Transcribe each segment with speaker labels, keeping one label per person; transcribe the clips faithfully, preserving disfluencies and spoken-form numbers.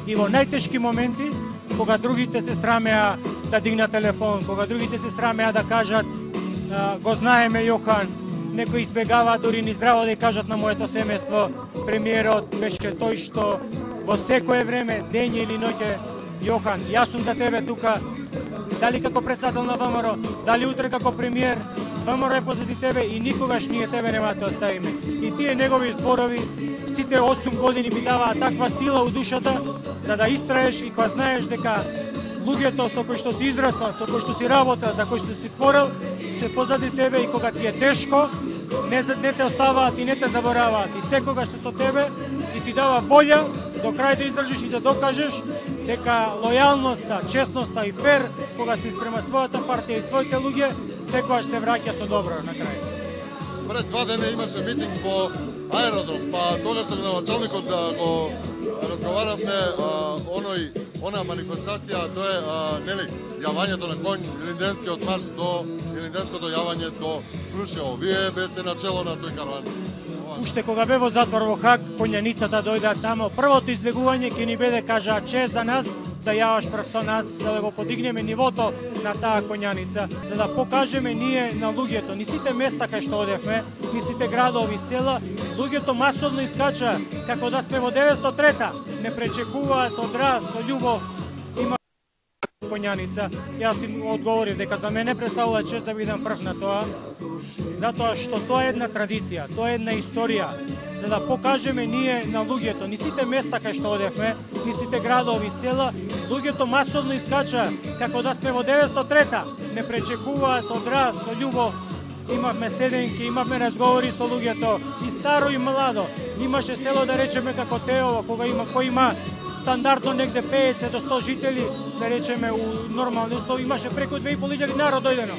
Speaker 1: и во најтешки моменти, кога другите се срамеа да дигнат телефон, кога другите се срамеа да кажат го знаеме Јохан, некои избегаваа дури ни здраво да кажат на моето семејство, премиерот беше тој што во секое време, дење или ноќе, Јохан, јас сум за тебе тука, дали како председател на ВМРО, дали утре како премиер, ВМРО е позади тебе и никогаш ние тебе нема да оставиме. И тие негови зборови, сите осум години ми даваа таква сила у душата, за да истраеш и кога знаеш дека луѓето со кои што си израснал, со кои што си работел, за кои што си творел, се позади тебе и кога ти е тешко, не, не те оставаат и не те забораваат. И секогаш се со тебе и ти дава волја до крај да издржиш и да докажеш дека лојалноста, честноста и фер, кога си спрема својата партија и своите луѓе, секогаш се враќа со добро на крај.
Speaker 2: Пред два дена имаше митинг по аеродром, па тогаш со началникот да го разговаравме, оној, она манифестација, тоа е, а, нели, јавањето на конј, Илинденскиот марш до Илинденското јавање до Крушево. Вие бевте начело на тој караван.
Speaker 1: Уште кога бе во затвор во Хаг, конјаницата дојде тамо, првото излегување ќе ни биде, кажа, чест за нас, да јаваш прв со нас, за да го подигнеме нивото на таа конјаница, за да покажеме ние на луѓето, ни сите места кај што одевме, ни сите градови, села, луѓето масовно искача, како да сме во деветстотини и трета, не пречекуваа со драз, со љубов, има конјаница. Јас им одговорив дека за мене представува чест да бидам прв на тоа, затоа што тоа е една традиција, тоа е една историја, за да покажеме ние на луѓето, ни сите места кај што одевме, ни сите градови, села, луѓето масовно искача, како да сме во деветстотини и трета, не пречекуваа со драз, со љубов, имавме седенки, имавме разговори со луѓето, и старо и младо. Имаше село, да речеме, како Теово, кога има, кој има стандардно негде петдесет до сто жители, да речеме, у нормални услови, имаше преку две и пол илјади народ дојдено.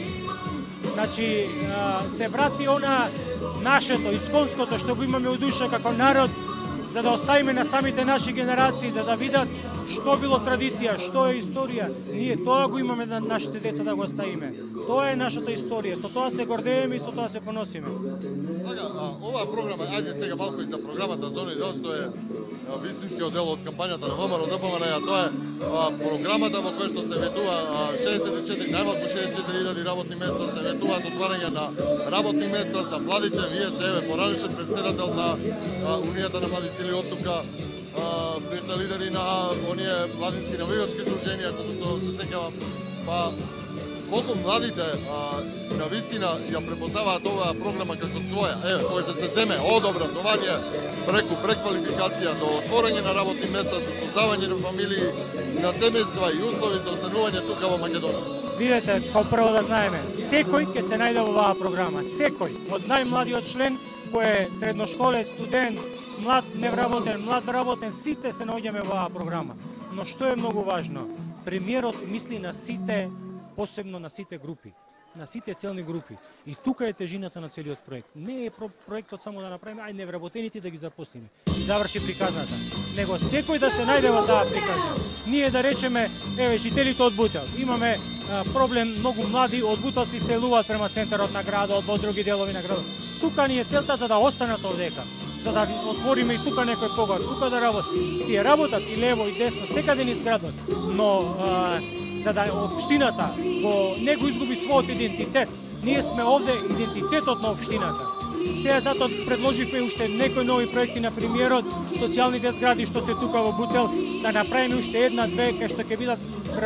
Speaker 1: Значи, се врати она нашето, исконското, што го имаме у душа како народ, за да оставиме на самите наши генерации, да да видат што било традиција, што е историја. Ние тоа го имаме на нашите деца да го оставиме. Тоа е нашата историја, со тоа се гордееме и со тоа се поносиме.
Speaker 2: Така, оваа програма, ајде сега малку и за програмата за оној дел што е вистинскиот дел од кампањата на ВМРО ДПМН, а тоа е програмата во која што се ветува шеесет и четири, најмалку шеесет и четири илјади работни места, се ветуваат отварање на работни места за младите. Вие сте еве поранешен председател на Унијата на млади сили од тука, бевте лидери на оние младински навивачки друженија, како што се сеќавам. Па колку младите на вистина ја препознаваат оваа програма како своја, еве, кој се земе од образование преку преквалификација до отворање на работни места, за создавање на фамилии, на семејства и услови за останување тука во Македонија.
Speaker 1: Видете, како прво да знаеме, секој ќе се најде во оваа програма, секој, од најмладиот член кој е средношколец, студент, млад невработен, млад работен, сите се наоѓаме во оваа програма. Но што е многу важно, премиерот мисли на сите, посебно на сите групи, на сите целни групи. И тука е тежината на целиот проект. Не е проектот само да направиме, ај невработените да ги запослиме и заврши приказната. Него секој да се најде во таа приказна. Ние да речеме, еве, жителите од Бутел, имаме а, проблем, многу млади од Бутел се иселуваат према центарот на градот, во други делови на градот. Тука ни е целта за да останат овдека, за да отвориме и тука некој погар, тука да работат. Тие работат и лево и десно, секаде низ градот, но а, за да општината го, не го изгуби својот идентитет. Ние сме овде идентитетот на општината. Сега затоа предложивме уште некои нови проекти на премиерот, социјалните згради што се тука во Бутел, да направиме уште една, две, кај што ќе бидат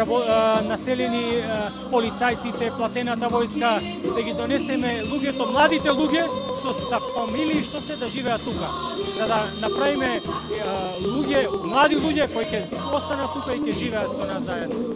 Speaker 1: населени а, полицајците, платената војска, да ги донесеме луѓето, младите луѓе со са фамилии што се да живеат тука. За да направиме а, луѓе, млади луѓе кои ќе останат тука и ќе живеат со нас заедно.